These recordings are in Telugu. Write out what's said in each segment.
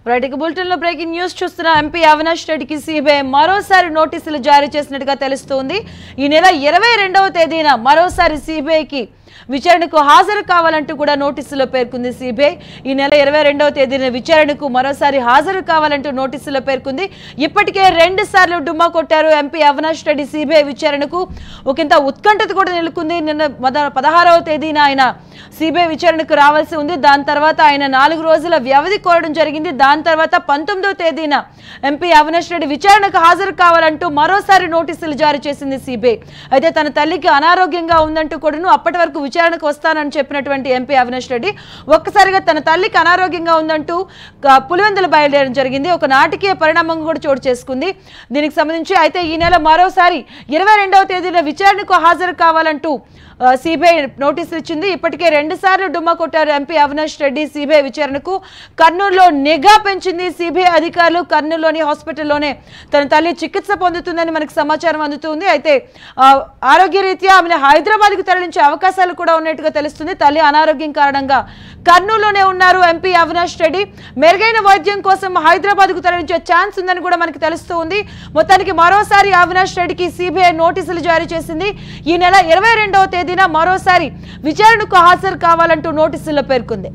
రైట్ ఇక బులెటిన్ లో బ్రేకింగ్ న్యూస్ చూస్తున్న ఎంపీ అవినాష్ రెడ్డికి సిబిఐ మరోసారి నోటీసులు జారీ చేసినట్టుగా తెలుస్తోంది. ఈ నెల 22వ తేదీన మరోసారి సిబిఐకి విచారణకు హాజరు కావాలంటూ కూడా నోటీసులో పేర్కొంది సిబిఐ. ఈ నెల 22వ తేదీన విచారణకు మరోసారి హాజరు కావాలంటూ నోటీసులో పేర్కొంది. ఇప్పటికే 2 సార్లు డుమ్మా కొట్టారు ఎంపీ అవినాష్ రెడ్డి సిబిఐ విచారణకు. ఒకంత ఉత్కంఠత కూడా నెలకొంది. నిన్న 16వ తేదీన ఆయన సిబిఐ విచారణకు రావాల్సి ఉంది. దాని తర్వాత ఆయన 4 రోజుల వ్యవధి కోరడం జరిగింది. దాని తర్వాత 19వ తేదీన ఎంపీ అవినాష్ రెడ్డి విచారణకు హాజరు కావాలంటూ మరోసారి నోటీసులు జారీ చేసింది సిబిఐ. అయితే తన తల్లికి అనారోగ్యంగా ఉందంటూ కూడాను అప్పటి వరకు విచారణకు వస్తానని చెప్పినటువంటి ఎంపీ అవినాష్ రెడ్డి ఒక్కసారిగా తన తల్లికి అనారోగ్యంగా ఉందంటూ పులివెందులు బయలుదేరడం జరిగింది. ఒక నాటకీయ పరిణామం కూడా చోటు చేసుకుంది దీనికి సంబంధించి. అయితే ఈ నెల మరోసారి 22వ తేదీన విచారణకు హాజరు కావాలంటూ సిబిఐ నోటీసులు ఇచ్చింది. ఇప్పటికే 2 సార్లు డుమ్మా కొట్టారు ఎంపీ అవినాష్ రెడ్డి సిబిఐ విచారణకు. కర్నూలులో నిఘా పెంచింది సిబిఐ అధికారులు. కర్నూలులోని హాస్పిటల్లోనే తన తల్లి చికిత్స పొందుతుందని మనకు సమాచారం అందుతుంది. అయితే ఆరోగ్యరీత్యా ఆమెను హైదరాబాద్కు తరలించే అవకాశాలు కూడా ఉన్నట్టుగా తెలుస్తుంది. తల్లి అనారోగ్యం కారణంగా కర్నూలులోనే ఉన్నారు ఎంపీ అవినాష్ రెడ్డి. మెరుగైన వైద్యం కోసం హైదరాబాద్కు తరలించే ఛాన్స్ ఉందని కూడా మనకు తెలుస్తూ ఉంది. మొత్తానికి మరోసారి అవినాష్ రెడ్డికి సిబిఐ నోటీసులు జారీ చేసింది. ఈ నెల 22వ తేదీన మరోసారి విచారణకు హాజరు కావాలంటూ నోటీసుల్లో పేర్కొంది.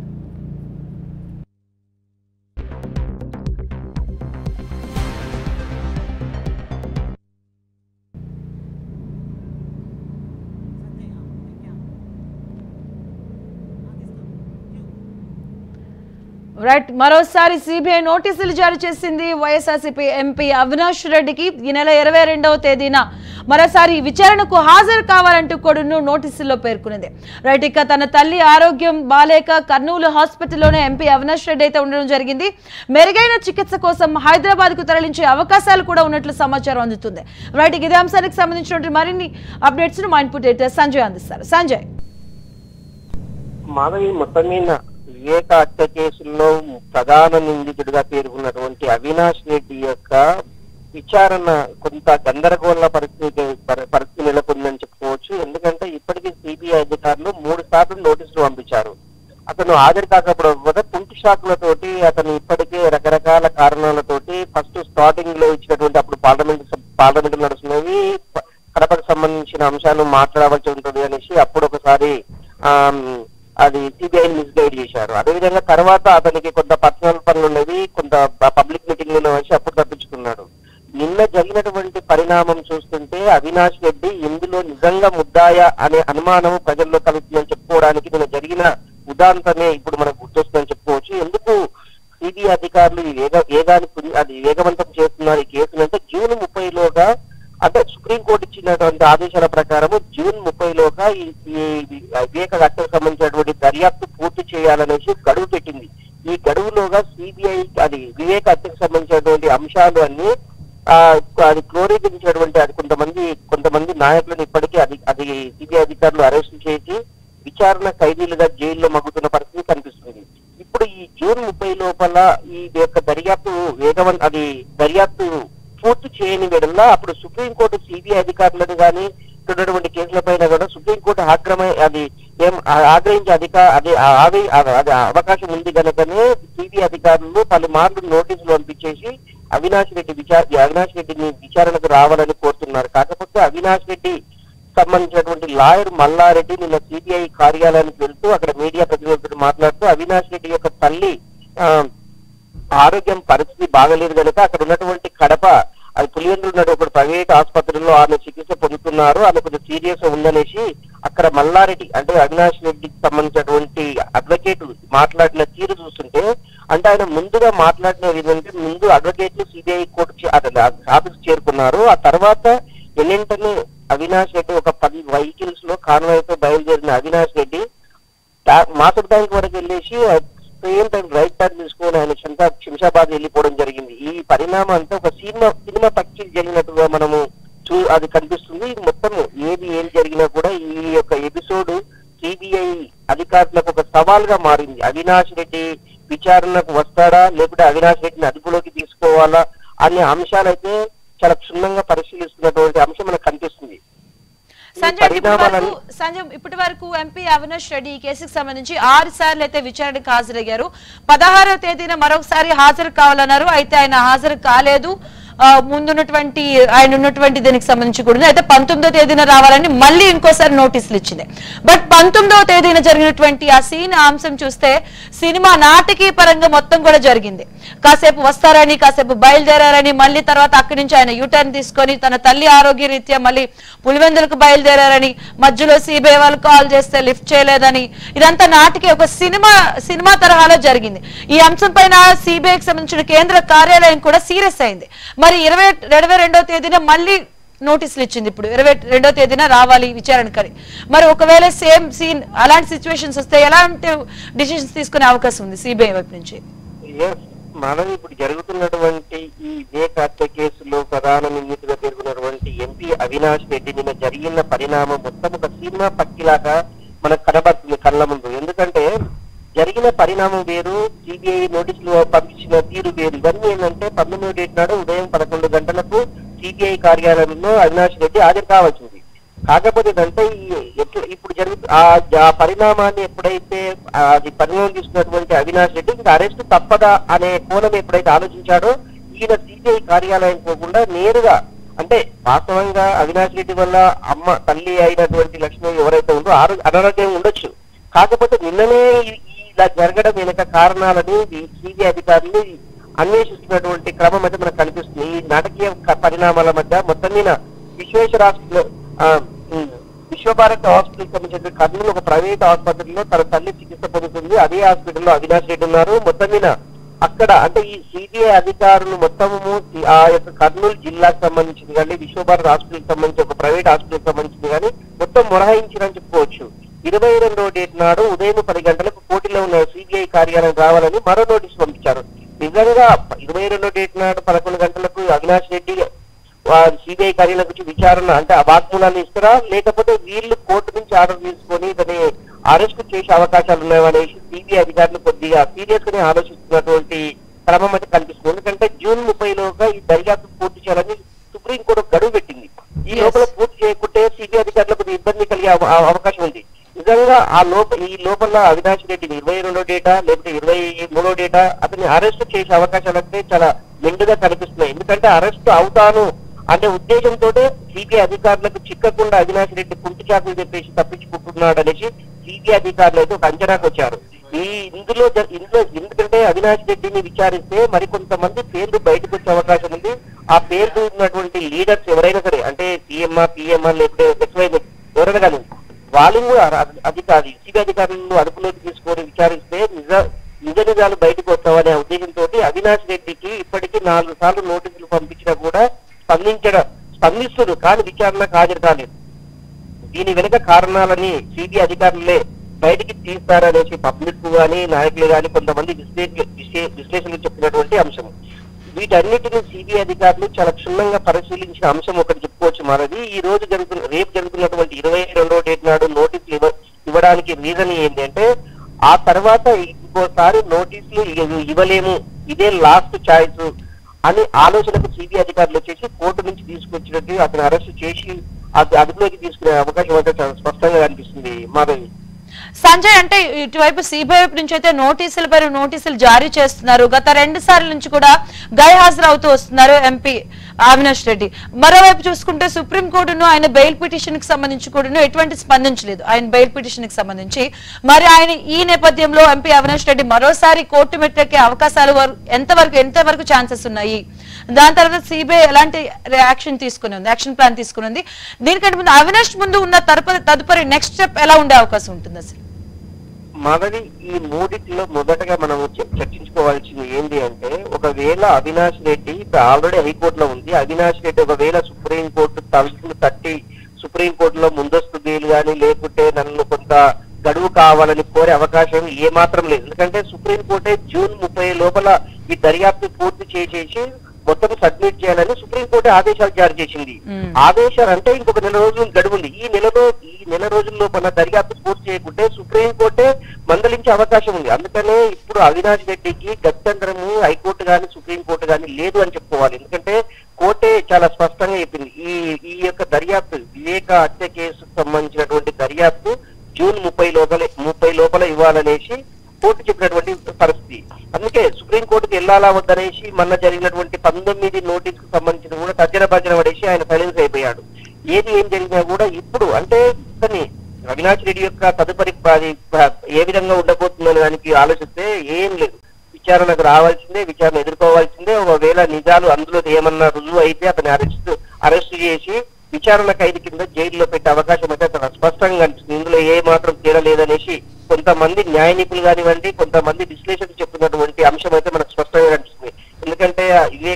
రైట్ మరోసారి సిబిఐ నోటీసులు జారీ చేసింది వైఎస్ఆర్సీపీ ఎంపీ అవినాష్ రెడ్డికి. ఈ నెల 22వ తేదీన మరోసారి విచారణకు హాజరు కావాలంటూ కూడా నోటీసుల్లో పేర్కొన్నది. రైట్ ఇక తన తల్లి ఆరోగ్యం బాలేక కర్నూలు హాస్పిటల్లోనే ఎంపీ అవినాష్ రెడ్డి అయితే ఉండడం జరిగింది. మెరుగైన చికిత్స కోసం హైదరాబాద్కు తరలించే అవకాశాలు కూడా ఉన్నట్లు సమాచారం అందుతుంది. రైట్ ఇదే అంశానికి సంబంధించినటువంటి మరిన్ని అప్డేట్స్ ను మా ఇన్పుట్ ఎడిటర్ సంజయ్ అందిస్తారు. సంజయ్, మాధవి, మొత్తం మీద వివేక హత్య కేసుల్లో ప్రధాన నిందితుడిగా పేర్కొన్నటువంటి అవినాష్ రెడ్డి యొక్క విచారణ కొంత గందరగోళ పరిస్థితి నెలకొందని చెప్పుకోవచ్చు. ఎందుకంటే ఇప్పటికీ సిబిఐ అధికారులు 3 సార్లు నోటీసులు పంపించారు. అతను హాజరు కాకపోవడం కుంటి షాకులతోటి అతను ఇప్పటికే రకరకాల కారణాలతోటి ఫస్ట్ స్టార్టింగ్ లో ఇచ్చినటువంటి అప్పుడు పార్లమెంట్ నడుస్తున్నవి కడపకు సంబంధించిన అంశాలు మాట్లాడవలసి ఉంటుంది అనేసి అప్పుడు ఒకసారి అది సిబిఐ మిస్గైడ్ చేశారు. అదేవిధంగా తర్వాత అతనికి కొంత పర్సనల్ పనులు ఉన్నవి, కొంత పబ్లిక్ మీటింగ్ లో వచ్చి అప్పుడు తప్పించుకున్నాడు. నిన్న జరిగినటువంటి పరిణామం చూస్తుంటే అవినాష్ రెడ్డి ఇందులో నిజంగా ముద్దాయా అనే అనుమానం ప్రజల్లో కలుగుతుందని చెప్పుకోవడానికి నిన్న జరిగిన ఉదాంతమే ఇప్పుడు మనకు గుర్తొస్తుందని చెప్పుకోవచ్చు. ఎందుకు సిబిఐ అధికారులు అది వేగవంతం చేస్తున్నారు ఈ కేసునంటే జూన్ 30లోగా, అంటే సుప్రీంకోర్టు ఇచ్చినటువంటి ఆదేశాల ప్రకారం జూన్ 30లోగా ఈ వివేక హత్యకు సంబంధించినటువంటి దర్యాప్తు పూర్తి చేయాలనేసి గడువు పెట్టింది. ఈ గడువులోగా సిబిఐ అది వివేక హత్యకు సంబంధించినటువంటి అంశాలు అన్ని అది క్రోడీకరించినటువంటి అది కొంతమంది నాయకులను ఇప్పటికీ అది సిబిఐ అధికారులు అరెస్ట్ చేసి విచారణ ఖైదీలుగా జైల్లో మగ్గుతున్న పరిస్థితి కనిపిస్తుంది. ఇప్పుడు ఈ జూన్ 30 లోపల ఈ యొక్క దర్యాప్తు పూర్తి చేయని వేళల్లో అప్పుడు సుప్రీంకోర్టు సిబిఐ అధికారులను కానీ ఉన్నటువంటి కేసులపైన కూడా సుప్రీంకోర్టు ఆగ్రహించే అవకాశం ఉంది కనుకనే సిబిఐ అధికారులు పలుమార్లు నోటీసులు పంపించేసి అవినాష్ రెడ్డిని విచారణకు రావాలని కోరుతున్నారు. కాకపోతే అవినాష్ రెడ్డి సంబంధించినటువంటి లాయర్ మల్లారెడ్డి నిన్న సిబిఐ కార్యాలయానికి వెళ్తూ అక్కడ మీడియా ప్రతినిధులతో మాట్లాడుతూ అవినాష్ రెడ్డి యొక్క తల్లి ఆరోగ్యం పరిస్థితి బాగలేదు కనుక అక్కడ ఉన్నటువంటి కడప అది పులివెందులు ఉన్న ఒక ప్రైవేట్ ఆసుపత్రిలో ఆమె చికిత్స పొందుతున్నారు, ఆమె కొంచెం సీరియస్ ఉందనేసి అక్కడ మల్లారెడ్డి అంటే అవినాష్ రెడ్డికి సంబంధించినటువంటి అడ్వకేట్ మాట్లాడిన తీరు చూస్తుంటే అంటే ఆయన ముందుగా మాట్లాడిన ఏంటంటే ముందు అడ్వకేట్లు సిబిఐ కోర్టు ఆఫీస్ చేరుకున్నారు. ఆ తర్వాత ఎన్నింటనే అవినాష్ రెడ్డి ఒక 10 వెహికల్స్ లో కాన్వాయ్తో బయలుదేరిన అవినాష్ రెడ్డి మాసూర్ బ్యాంక్ వరకు వెళ్ళేసి సేమ్ టైం రైట్ టర్న్ తీసుకొని ఆయన శంషాబాద్ వెళ్ళిపోవడం జరిగింది. ఈ పరిణామం అంతా ఒక సినిమా పక్షి జరిగినట్టుగా మనము అది కనిపిస్తుంది. మొత్తం ఏం జరిగినా కూడా ఈ యొక్క ఎపిసోడ్ సిబిఐ అధికారులకు ఒక సవాల్ గా మారింది. అవినాష్ రెడ్డి విచారణకు వస్తాడా లేకుంటే అవినాష్ రెడ్డిని అదుపులోకి తీసుకోవాలా అనే అంశాలైతే చాలా క్షుణ్ణంగా పరిశీలిస్తున్నటువంటి అంశం మనకు కనిపిస్తుంది. సంజయ్ ఇప్పటి వరకు ఎంపీ అవినాష్ రెడ్డి ఈ కేసుకు సంబంధించి 6 సార్లు అయితే విచారణకు హాజరయ్యారు. 16వ తేదీన మరొకసారి హాజరు కావాలన్నారు. అయితే ఆయన హాజరు కాలేదు. ముందున్నటువంటి ఆయన ఉన్నటువంటి దీనికి సంబంధించి కూడా అయితే 19వ తేదీన రావాలని మళ్ళీ ఇంకోసారి నోటీసులు ఇచ్చింది. బట్ 19వ తేదీన జరిగినటువంటి ఆ సీన్ అంశం చూస్తే సినిమా నాటకీ పరంగా మొత్తం కూడా జరిగింది. కాసేపు వస్తారని, కాసేపు బయలుదేరారని, మళ్ళీ తర్వాత అక్కడి నుంచి ఆయన యూటర్న్ తీసుకొని తన తల్లి ఆరోగ్య రీత్యా మళ్ళీ పులివెందులకు బయలుదేరారని, మధ్యలో సిబిఐ వాళ్ళు కాల్ చేస్తే లిఫ్ట్ చేయలేదని, ఇదంతా నాటకీ ఒక సినిమా తరహాలో జరిగింది. ఈ అంశం పైన సిబిఐకి సంబంధించిన కేంద్ర కార్యాలయం కూడా సీరియస్ అయింది. మరి 22వ తేదీన మళ్ళీ నోటీసులు ఇచ్చింది. ఇప్పుడు 22వ తేదీన రావాలి విచారణకని. మరి ఒకవేళ సేమ్ సీన్ అలాంటి సిచ్యువేషన్స్ వస్తే ఎలాంటి డిసిషన్స్ తీసుకునే అవకాశం ఉంది సిబిఐ వైపు నుంచి? మనం ఇప్పుడు జరుగుతున్నటువంటి ఈ వివేక్ హత్య కేసులో ప్రధాన నిందితుగా పేర్కొన్నటువంటి ఎంపీ అవినాష్ రెడ్డి నిన్న జరిగిన పరిణామం మొత్తం ఒక సినిమా పక్కిలాగా మనకు కనబడుతుంది కళ్ళ ముందు. ఎందుకంటే జరిగిన పరిణామం వేరు, సిబిఐ నోటీసులు పంపించిన తీరు వేరు. ఇవన్నీ ఏంటంటే 19వ డేట్ నాడు ఉదయం 11 గంటలకు సిబిఐ కార్యాలయంలో అవినాష్ రెడ్డి హాజరు కావాల్సింది. కాకపోతే ఏంటంటే ఇప్పుడు ఆ పరిణామాన్ని ఎప్పుడైతే అది పరిణామం తీసుకున్నటువంటి అవినాష్ రెడ్డి ఇంకా అరెస్ట్ తప్పదా అనే కోణం ఎప్పుడైతే ఆలోచించాడో ఈయన సిబిఐ కార్యాలయం పోకుండా నేరుగా, అంటే వాస్తవంగా అవినాష్ రెడ్డి వల్ల తల్లి అయినటువంటి లక్ష్మి ఎవరైతే ఉందో అనారోగ్యం ఉండొచ్చు. కాకపోతే నిన్ననే ఇలా జరగడం వెనుక కారణాలని సిబిఐ అధికారులు అన్వేషిస్తున్నటువంటి క్రమం అయితే మనకు కనిపిస్తుంది. ఈ నాటకీయ పరిణామాల మధ్య మొత్తం మీద విశ్వభారత్ హాస్పిటల్ సంబంధించిన కర్నూలు ఒక ప్రైవేట్ ఆసుపత్రిలో తన తల్లి చికిత్స పొందుతుంది. అదే హాస్పిటల్లో అవినాష్ రెడ్డి ఉన్నారు. మొత్తం మీద అక్కడ అంటే ఈ సిబిఐ అధికారులు మొత్తము ఆ యొక్క కర్నూలు జిల్లాకు సంబంధించింది కానీ, విశ్వభారత్ హాస్పిటల్ సంబంధించి ఒక ప్రైవేట్ హాస్పిటల్ సంబంధించింది కానీ మొత్తం మొరహాయించారని చెప్పుకోవచ్చు. 22వ డేట్ నాడు ఉదయం 10 గంటలకు కోటిలో ఉన్న సిబిఐ కార్యాలయం రావాలని మరో నోటీసు పంపించారు. నిజంగా 22వ డేట్ నాడు 11 గంటలకు అవినాష్ రెడ్డి సిబిఐ కార్యాలయం గురించి విచారణ అంటే ఆ వాగ్మూలాన్ని ఇస్తారా, లేకపోతే వీళ్ళు కోర్టు నుంచి ఆర్డర్ తీసుకొని దాన్ని అరెస్ట్ చేసే అవకాశాలు ఉన్నాయనేసి సిబిఐ అధికారులు కొద్దిగా సీరియస్ గానే ఆలోచిస్తున్నటువంటి క్రమం అయితే కనిపిస్తుంది. ఎందుకంటే జూన్ 30లోగా ఈ దర్యాప్తు పూర్తి చేయాలని సుప్రీంకోర్టు గడువు పెట్టింది. ఈ లోపల పూర్తి చేయకుంటే సిబిఐ అధికారులకు ఇబ్బంది కలిగే అవకాశం ఉంది. నిజంగా ఈ లోపల అవినాష్ రెడ్డిని 22వ డేటా లేకపోతే 23వ డేటా అతన్ని అరెస్ట్ చేసే అవకాశాలు అయితే చాలా మెండుగా కనిపిస్తున్నాయి. ఎందుకంటే అరెస్ట్ అవుతాను అనే ఉద్దేశంతో సిబిఐ అధికారులకు చిక్కకుండా అవినాష్ రెడ్డి కుంటి చాకులు చెప్పేసి తప్పించుకుంటున్నాడు అనేసి సిబిఐ అధికారులు అయితే ఒక అంచనాకు వచ్చారు. ఇందులో ఎందుకంటే అవినాష్ రెడ్డిని విచారిస్తే మరికొంతమంది పేర్లు బయటకు వచ్చే అవకాశం ఉంది. ఆ పేర్లు ఉన్నటువంటి లీడర్స్ ఎవరైనా సరే, అంటే పిఎంఆర్ లేకపోతే ఎవరైనా కానీ వాళ్ళని సిబిఐ అధికారులను అదుపులోకి తీసుకొని విచారిస్తే నిజాలు బయటకు వస్తామనే ఉద్దేశంతో అవినాష్ రెడ్డికి ఇప్పటికీ 4 సార్లు నోటీసులు పంపించినా కూడా స్పందిస్తున్నారు, కానీ విచారణకు హాజరు కాలేదు. దీని వెనుక కారణాలని సిబిఐ అధికారులే బయటికి తీస్తారనేసి పబ్లిక్ గాని నాయకులు గాని కొంతమంది విశ్లేషణలు చెప్పినటువంటి అంశం. వీటన్నిటిని సిబిఐ అధికారులు చాలా క్షుణ్ణంగా పరిశీలించిన అంశం ఒకటి చెప్పుకోవచ్చు. మనది రేపు జరుగుతున్నటువంటి 22వ డేట్ నాడు నోటీసులు ఇవ్వడానికి రీజన్ ఏంటంటే ఆ తర్వాత ఇంకోసారి నోటీసులు ఇవ్వలేము, ఇదే లాస్ట్ ఛాయిస్ అని ఆలోచనకు సిబిఐ అధికారులు వచ్చేసి కోర్టు నుంచి తీసుకొచ్చినట్టు అతను అరెస్ట్ చేసి అదుపులోకి తీసుకునే అవకాశం అయితే చాలా స్పష్టంగా కనిపిస్తుంది. మాధవి సంజయ్, అంటే ఇటువైపు సిబిఐ వైపు నుంచి అయితే నోటీసులు జారీ చేస్తున్నారు. గత 2 సార్ల నుంచి కూడా గైహాజరు అవుతూ వస్తున్నారు ఎంపీ అవినాష్ రెడ్డి. మరోవైపు చూసుకుంటే సుప్రీంకోర్టును ఆయన బెయిల్ పిటిషన్ కి సంబంధించి కూడా ఎటువంటి స్పందించలేదు. ఆయన బెయిల్ పిటిషన్ కి సంబంధించి మరి ఆయన ఈ నేపథ్యంలో ఎంపీ అవినాష్ రెడ్డి మరోసారి కోర్టు మెట్లెక్కే అవకాశాలు ఎంతవరకు ఛాన్సెస్ ఉన్నాయి? దాని తర్వాత సిబిఐ ఎలాంటి యాక్షన్ ప్లాన్ తీసుకుని ఉంది? దీనికంటే ముందు అవినాష్ ముందు ఉన్న తదుపరి నెక్స్ట్ స్టెప్ ఎలా ఉండే అవకాశం ఉంటుంది అసలు? మనది ఈ మూడిట్లో మొదటగా మనం చర్చించుకోవాల్సింది ఏంటి అంటే, ఒకవేళ అవినాష్ రెడ్డి ఆల్రెడీ హైకోర్టులో ఉంది, అవినాష్ రెడ్డి ఒకవేళ సుప్రీంకోర్టు తలుపులు తట్టి సుప్రీంకోర్టులో ముందస్తు బెయిల్ కానీ లేకుంటే నన్ను కొంత గడువు కావాలని కోరే అవకాశం ఏమాత్రం లేదు. ఎందుకంటే సుప్రీంకోర్టే జూన్ 30 లోపల ఈ దర్యాప్తు పూర్తి చేసేసి మొత్తం సబ్మిట్ చేయాలని సుప్రీంకోర్టు ఆదేశాలు జారీ చేసింది. ఆదేశాలు అంటే ఇంకొక 4 రోజులు గడువు ఉంది. ఈ నెల రోజుల్లో మన దర్యాప్తు పూర్తి చేయకుంటే సుప్రీంకోర్టే మందలించే అవకాశం ఉంది. అందుకనే ఇప్పుడు అవినాష్ రెడ్డికి గత్యంతరము హైకోర్టు కానీ సుప్రీంకోర్టు కానీ లేదు అని చెప్పుకోవాలి. ఎందుకంటే కోర్టే చాలా స్పష్టంగా చెప్పింది. ఈ యొక్క దర్యాప్తు వివేక హత్య కేసుకు సంబంధించినటువంటి దర్యాప్తు జూన్ 30 లోపల ఇవ్వాలనేసి కోర్టు చెప్పినటువంటి పరిస్థితి. అందుకే సుప్రీంకోర్టుకు వెళ్లాలా వద్దనేసి మొన్న జరిగినటువంటి 19 నోటీసుకు సంబంధించిన కూడా తర్జన భర్జన పడేసి ఆయన సైలెన్స్ అయిపోయాడు. ఏం జరిగినా కూడా ఇప్పుడు అంటే అవినాష్ రెడ్డి యొక్క తదుపరి ఏ విధంగా ఉండబోతుందని దానికి ఆలోచిస్తే ఏం లేదు. విచారణకు రావాల్సిందే, విచారణ ఎదుర్కోవాల్సిందే. ఒకవేళ నిజాలు అందులో ఏమన్నా రుజువు అయితే అతన్ని అరెస్ట్ చేసి విచారణ ఖైదు కింద జైల్లో పెట్టే అవకాశం అయితే అతను స్పష్టంగా కనిపిస్తుంది. ఇందులో ఏ మాత్రం తేడా లేదనేసి కొంతమంది న్యాయ నిపుణులు కానివ్వండి, కొంతమంది విశ్లేషకులు చెప్తున్నటువంటి అంశం అయితే మనకు స్పష్టంగా కనిపిస్తుంది. ఎందుకంటే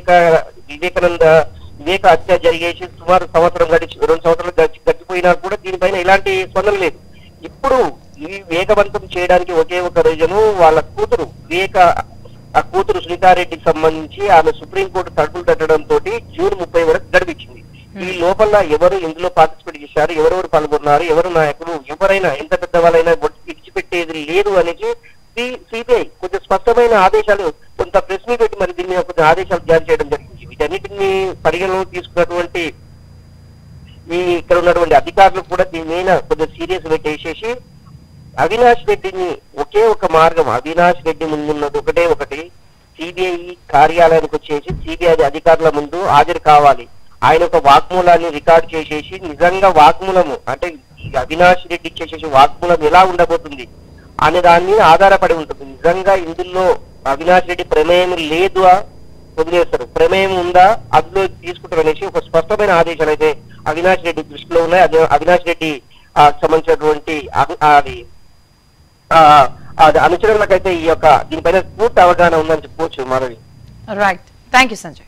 వివేక హత్య జరిగేసి సుమారు 2 సంవత్సరాలు గడిచిపోయినా కూడా దీనిపైన ఎలాంటి స్పందన లేదు. ఇప్పుడు ఈ వేగవంతం చేయడానికి ఒకే ఒక రీజను వాళ్ళ కూతురు కూతురు సునీతారెడ్డికి సంబంధించి ఆమె సుప్రీంకోర్టు తలుపులు తట్టడంతో జూన్ 30 వరకు గడిపించింది. ఈ లోపల ఎవరు ఇందులో పార్టిసిపేట్ చేశారు, ఎవరెవరు పాల్గొన్నారు, ఎవరు నాయకులు, ఎవరైనా ఎంత పెద్దవాళ్ళైనా విడిచిపెట్టేది లేదు అనేసి సిబిఐ కొంచెం స్పష్టమైన ఆదేశాలు కొంత ప్రెస్ మీట్ పెట్టి మరి దీన్ని కొంచెం ఆదేశాలు జారీ చేయడం జరిగింది. వీటన్నిటిని పరిగణలోకి తీసుకున్నటువంటి ఇక్కడ ఉన్నటువంటి అధికారులు కూడా దీని మీద కొంచెం సీరియస్ పెట్టేసేసి అవినాష్ రెడ్డిని ఒకే ఒక మార్గం, అవినాష్ రెడ్డి ముందున్నది ఒకటి సిబిఐ కార్యాలయానికి వచ్చేసి సిబిఐ అధికారుల ముందు హాజరు కావాలి. ఆయన ఒక వాగ్మూలాన్ని రికార్డు చేసేసి నిజంగా వాగ్మూలము అంటే అవినాష్ రెడ్డి ఇచ్చేసేసి వాగ్మూలం ఎలా ఉండబోతుంది అనే దాని మీద ఆధారపడి ఉంటుంది. నిజంగా ఇందులో అవినాష్ రెడ్డి ప్రమేయం లేదు వదిలేస్తారు, ప్రమేయం ఉందా అందులో తీసుకుంటారు అనేసి ఒక స్పష్టమైన ఆదేశాలు అయితే అవినాష్ రెడ్డి దృష్టిలో ఉన్నాయి. అవినాష్ రెడ్డి సంబంధించినటువంటి అనుచరులకైతే ఈ యొక్క దీనిపైన పూర్తి అవగాహన ఉందని చెప్పుకోవచ్చు. Madhavi. Right, thank you Sanjay.